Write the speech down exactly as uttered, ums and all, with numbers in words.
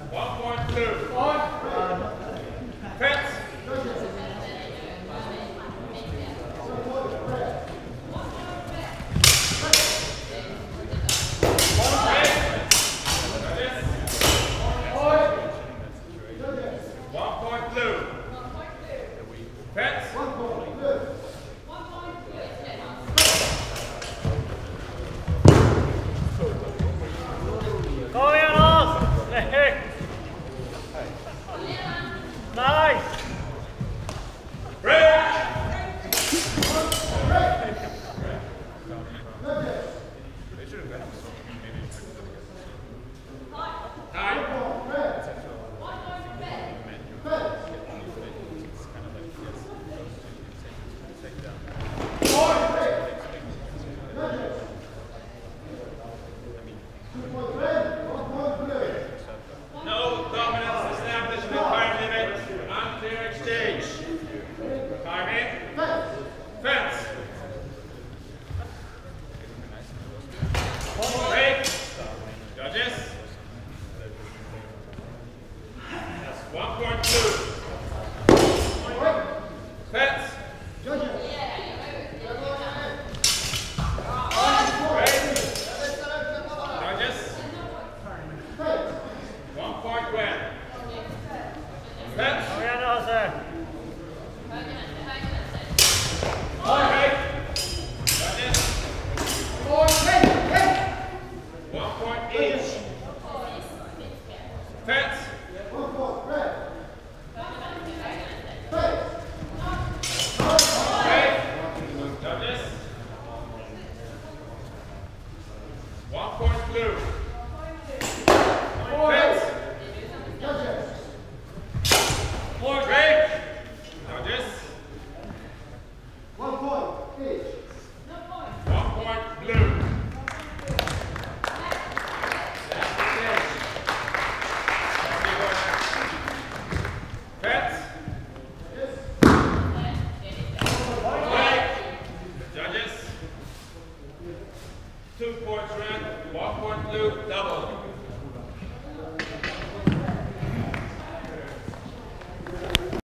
One point two. Fence. One point two. Fence. Kom igen oss! Nice! Break! No dominance established in the time limit. Unclear exchange. Time in. Fence. Break. Judges. one point two. Fence. Break. Judges. One point one. Fence. Kom igen Hasse! Break. Judges. One point each. Fence.